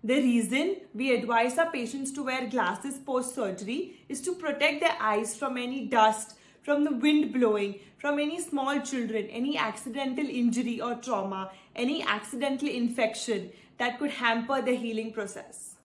The reason we advise our patients to wear glasses post-surgery is to protect their eyes from any dust, from the wind blowing, from any small children, any accidental injury or trauma, any accidental infection that could hamper the healing process.